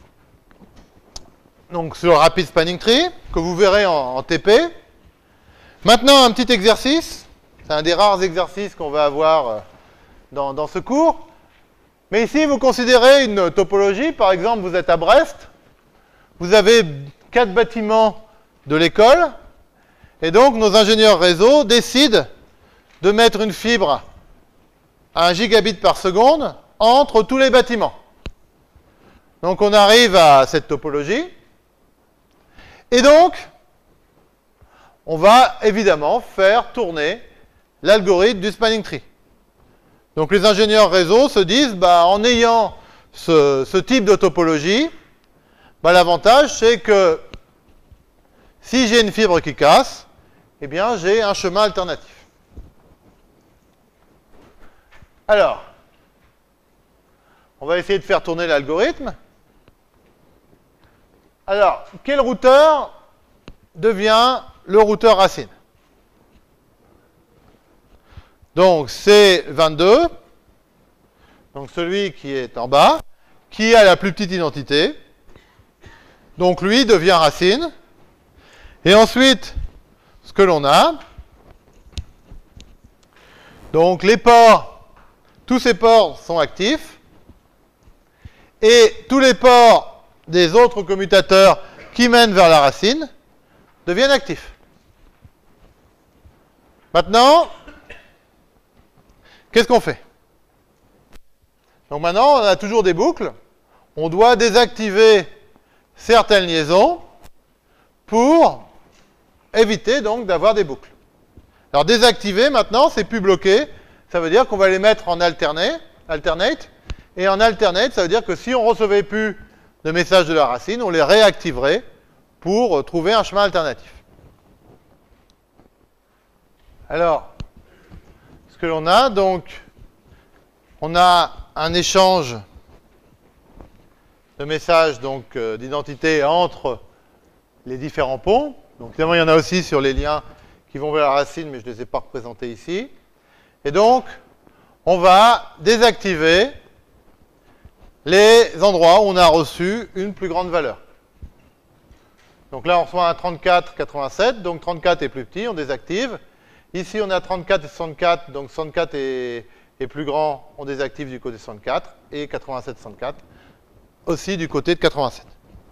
donc sur le rapid spanning tree que vous verrez en, en T P. Maintenant un petit exercice, c'est un des rares exercices qu'on va avoir dans, dans ce cours. Mais ici vous considérez une topologie, par exemple vous êtes à Brest, vous avez quatre bâtiments de l'école, et donc nos ingénieurs réseau décident de mettre une fibre à un gigabit par seconde entre tous les bâtiments. Donc on arrive à cette topologie. Et donc, on va évidemment faire tourner l'algorithme du spanning tree. Donc les ingénieurs réseau se disent, bah, en ayant ce, ce type de topologie, bah, l'avantage c'est que si j'ai une fibre qui casse, eh bien j'ai un chemin alternatif. Alors, on va essayer de faire tourner l'algorithme. Alors, quel routeur devient le routeur racine? Donc, c'est vingt-deux, donc celui qui est en bas, qui a la plus petite identité. Donc, lui devient racine. Et ensuite, ce que l'on a, donc les ports, tous ces ports sont actifs, et tous les ports des autres commutateurs qui mènent vers la racine deviennent actifs. Maintenant, qu'est-ce qu'on fait? Donc maintenant, on a toujours des boucles. On doit désactiver certaines liaisons pour éviter donc d'avoir des boucles. Alors désactiver maintenant, c'est plus bloqué. Ça veut dire qu'on va les mettre en alterné, alternate. Et en alternate, ça veut dire que si on ne recevait plus de messages de la racine, on les réactiverait pour trouver un chemin alternatif. Alors, ce que l'on a, donc, on a un échange de messages donc euh, d'identité entre les différents ponts. Donc, évidemment, il y en a aussi sur les liens qui vont vers la racine, mais je ne les ai pas représentés ici. Et donc, on va désactiver les endroits où on a reçu une plus grande valeur. Donc là, on reçoit un trente-quatre quatre-vingt-sept, donc trente-quatre est plus petit, on désactive. Ici, on a trente-quatre et soixante-quatre, donc soixante-quatre est, est plus grand, on désactive du côté de soixante-quatre, et quatre-vingt-sept soixante-quatre aussi du côté de quatre-vingt-sept.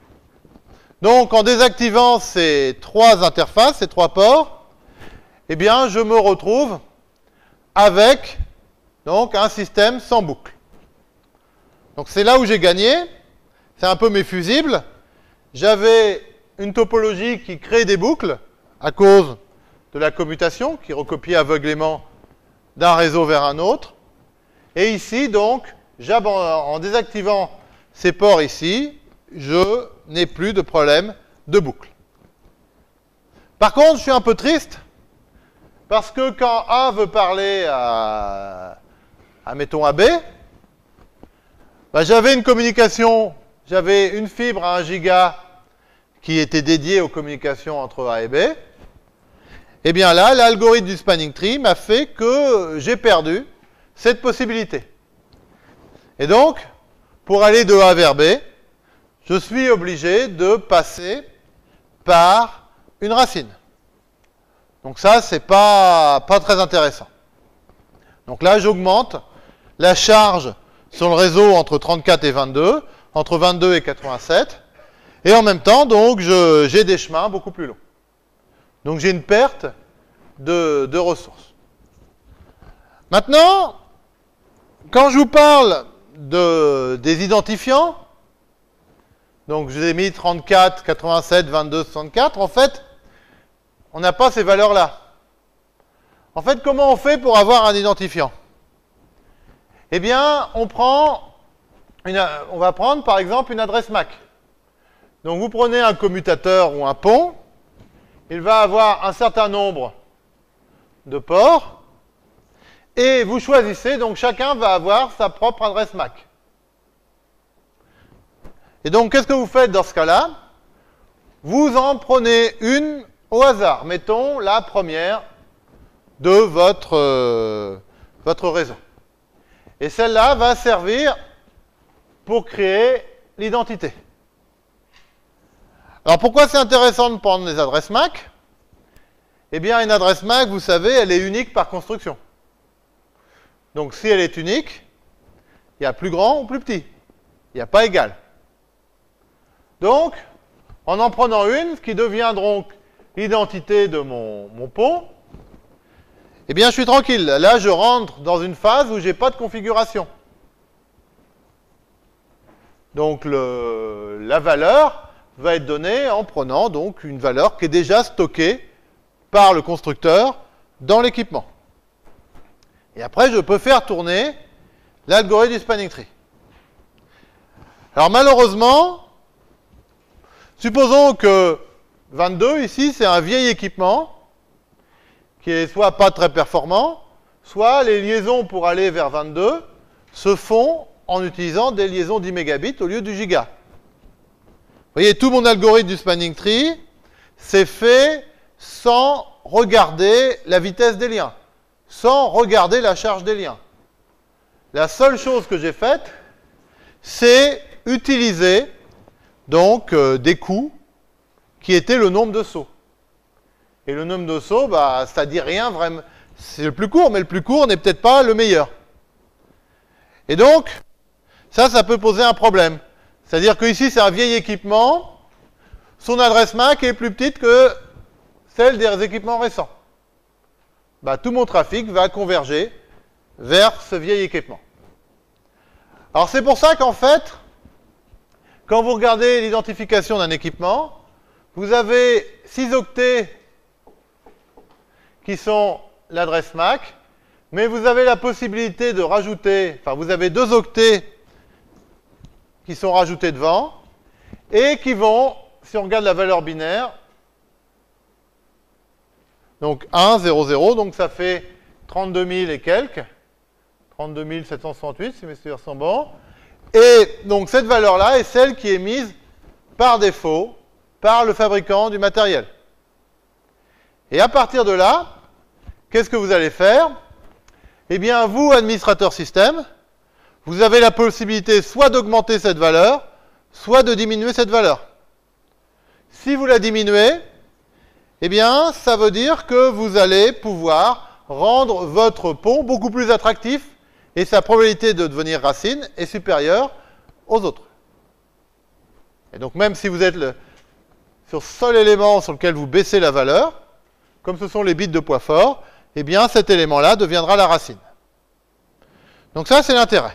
Donc, en désactivant ces trois interfaces, ces trois ports, eh bien, je me retrouve avec donc, un système sans boucle. Donc c'est là où j'ai gagné, c'est un peu mes fusibles. J'avais une topologie qui crée des boucles à cause de la commutation, qui recopie aveuglément d'un réseau vers un autre. Et ici, donc, en désactivant ces ports ici, je n'ai plus de problème de boucle. Par contre, je suis un peu triste, parce que quand A veut parler à, à mettons, à B, ben, j'avais une communication, j'avais une fibre à un giga qui était dédiée aux communications entre A et B. Et bien là, l'algorithme du spanning tree m'a fait que j'ai perdu cette possibilité. Et donc, pour aller de A vers B, je suis obligé de passer par une racine. Donc ça, c'est pas, pas très intéressant. Donc là, j'augmente la charge sur le réseau entre trente-quatre et vingt-deux, entre vingt-deux et quatre-vingt-sept, et en même temps, donc, j'ai des chemins beaucoup plus longs. Donc j'ai une perte de, de ressources. Maintenant, quand je vous parle de, des identifiants, donc je vous ai mis trente-quatre, quatre-vingt-sept, vingt-deux, soixante-quatre, en fait, on n'a pas ces valeurs-là. En fait, comment on fait pour avoir un identifiant? Eh bien, on prend une, on va prendre par exemple une adresse M A C. Donc vous prenez un commutateur ou un pont il va avoir un certain nombre de ports, et vous choisissez, donc chacun va avoir sa propre adresse M A C. Et donc, qu'est-ce que vous faites dans ce cas-là? Vous en prenez une au hasard. Mettons la première de votre, euh, votre réseau. Et celle-là va servir pour créer l'identité. Alors, pourquoi c'est intéressant de prendre les adresses M A C? Eh bien, une adresse M A C, vous savez, elle est unique par construction. Donc, si elle est unique, il y a plus grand ou plus petit. Il n'y a pas égal. Donc, en en prenant une, qui devient donc l'identité de mon, mon pont, eh bien, je suis tranquille. Là, je rentre dans une phase où je n'ai pas de configuration. Donc, le, la valeur va être donnée en prenant donc une valeur qui est déjà stockée par le constructeur dans l'équipement. Et après, je peux faire tourner l'algorithme du spanning tree. Alors, malheureusement, supposons que vingt-deux, ici, c'est un vieil équipement qui est soit pas très performant, soit les liaisons pour aller vers vingt-deux se font en utilisant des liaisons dix mégabits au lieu du giga. Vous voyez, tout mon algorithme du spanning tree, c'est fait sans regarder la vitesse des liens, sans regarder la charge des liens. La seule chose que j'ai faite, c'est utiliser donc euh, des coûts qui étaient le nombre de sauts. Et le nombre de sauts, bah, ça dit rien vraiment. C'est le plus court, mais le plus court n'est peut-être pas le meilleur. Et donc, ça, ça peut poser un problème. C'est-à-dire que ici, c'est un vieil équipement. Son adresse M A C est plus petite que celle des équipements récents. Bah, tout mon trafic va converger vers ce vieil équipement. Alors, c'est pour ça qu'en fait, quand vous regardez l'identification d'un équipement, vous avez six octets qui sont l'adresse M A C, mais vous avez la possibilité de rajouter, enfin vous avez deux octets qui sont rajoutés devant, et qui vont, si on regarde la valeur binaire, donc un, zéro, zéro, donc ça fait trente-deux mille et quelques, trente-deux mille sept cent soixante-huit si mes souvenirs sont bons, et donc cette valeur-là est celle qui est mise par défaut par le fabricant du matériel. Et à partir de là, qu'est-ce que vous allez faire? Eh bien, vous, administrateur système, vous avez la possibilité soit d'augmenter cette valeur, soit de diminuer cette valeur. Si vous la diminuez, eh bien, ça veut dire que vous allez pouvoir rendre votre pont beaucoup plus attractif et sa probabilité de devenir racine est supérieure aux autres. Et donc, même si vous êtes le, sur ce seul élément sur lequel vous baissez la valeur, comme ce sont les bits de poids fort, eh bien, cet élément-là deviendra la racine. Donc ça, c'est l'intérêt.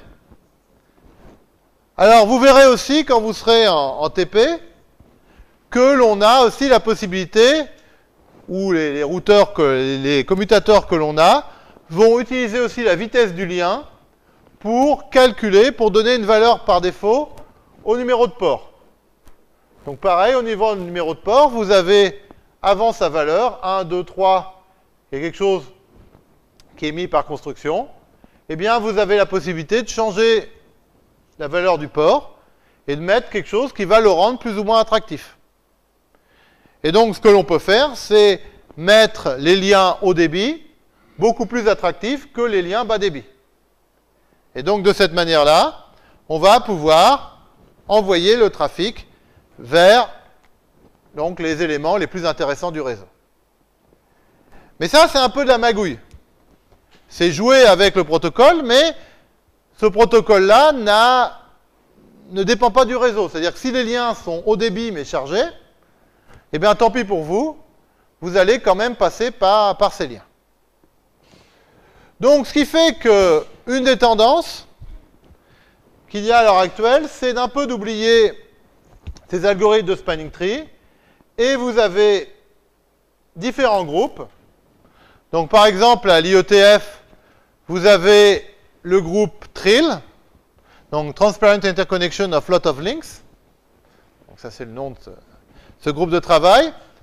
Alors, vous verrez aussi, quand vous serez en, en T P, que l'on a aussi la possibilité, ou les, les routeurs, que, les commutateurs que l'on a, vont utiliser aussi la vitesse du lien pour calculer, pour donner une valeur par défaut au numéro de port. Donc pareil, au niveau du numéro de port, vous avez avant sa valeur, un, deux, trois, il y a quelque chose qui est mis par construction, eh bien vous avez la possibilité de changer la valeur du port et de mettre quelque chose qui va le rendre plus ou moins attractif. Et donc ce que l'on peut faire, c'est mettre les liens haut débit beaucoup plus attractifs que les liens bas débit. Et donc de cette manière-là, on va pouvoir envoyer le trafic vers donc, les éléments les plus intéressants du réseau. Mais ça, c'est un peu de la magouille. C'est jouer avec le protocole, mais ce protocole-là n'a, ne dépend pas du réseau. C'est-à-dire que si les liens sont haut débit mais chargés, eh bien tant pis pour vous, vous allez quand même passer par, par ces liens. Donc ce qui fait qu'une des tendances qu'il y a à l'heure actuelle, c'est d'un peu d'oublier ces algorithmes de spanning tree, et vous avez différents groupes. Donc par exemple à l'I E T F, vous avez le groupe TRIL, donc Transparent Interconnection of Lot of Links. Donc ça c'est le nom de ce, ce groupe de travail,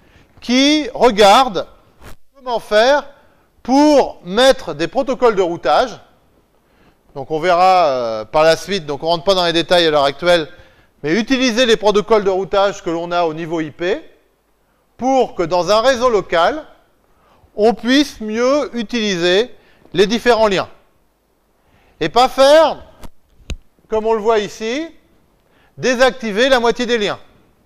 qui regarde comment faire pour mettre des protocoles de routage. Donc on verra euh, par la suite, donc on ne rentre pas dans les détails à l'heure actuelle, mais utiliser les protocoles de routage que l'on a au niveau I P pour que dans un réseau local, on puisse mieux utiliser les différents liens. Et pas faire, comme on le voit ici, désactiver la moitié des liens.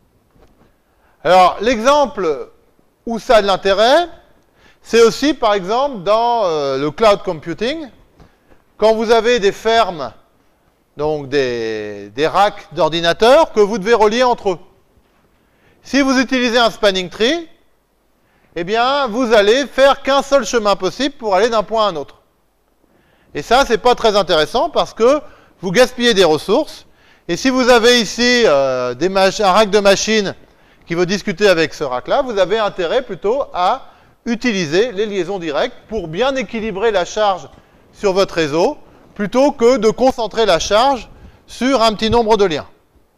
Alors, l'exemple où ça a de l'intérêt, c'est aussi, par exemple, dans euh, le cloud computing, quand vous avez des fermes, donc des, des racks d'ordinateurs, que vous devez relier entre eux. Si vous utilisez un spanning tree, eh bien, vous allez faire qu'un seul chemin possible pour aller d'un point à un autre. Et ça, c'est pas très intéressant parce que vous gaspillez des ressources. Et si vous avez ici euh, des un rack de machines qui veut discuter avec ce rack-là, vous avez intérêt plutôt à utiliser les liaisons directes pour bien équilibrer la charge sur votre réseau, plutôt que de concentrer la charge sur un petit nombre de liens.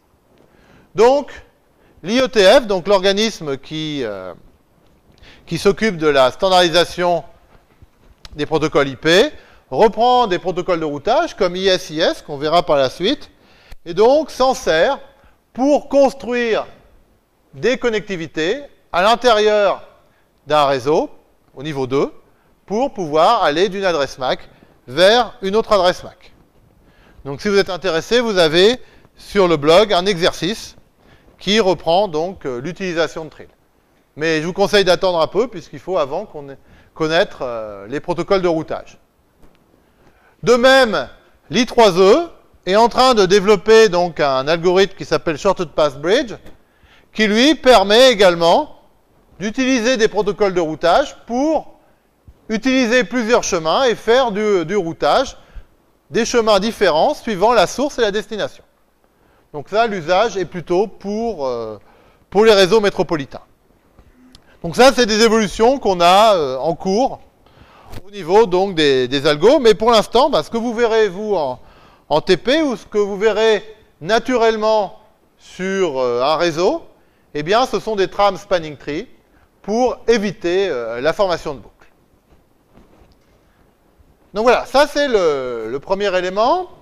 Donc, l'I E T F, donc l'organisme qui, euh, qui s'occupe de la standardisation des protocoles I P, reprend des protocoles de routage comme I S I S, qu'on verra par la suite, et donc s'en sert pour construire des connectivités à l'intérieur d'un réseau, au niveau deux, pour pouvoir aller d'une adresse M A C vers une autre adresse M A C. Donc si vous êtes intéressé, vous avez sur le blog un exercice qui reprend donc euh, l'utilisation de Trill. Mais je vous conseille d'attendre un peu, puisqu'il faut avant qu'on ait, connaître euh, les protocoles de routage. De même, l'I trois E est en train de développer donc un algorithme qui s'appelle Shorted Path Bridge, qui lui permet également d'utiliser des protocoles de routage pour utiliser plusieurs chemins et faire du, du routage, des chemins différents suivant la source et la destination. Donc ça, l'usage est plutôt pour, euh, pour les réseaux métropolitains. Donc ça, c'est des évolutions qu'on a euh, en cours au niveau donc des, des algos, mais pour l'instant, bah, ce que vous verrez, vous, en, en T P, ou ce que vous verrez naturellement sur euh, un réseau, eh bien, ce sont des trames spanning tree pour éviter euh, la formation de boucles. Donc voilà, ça c'est le, le premier élément.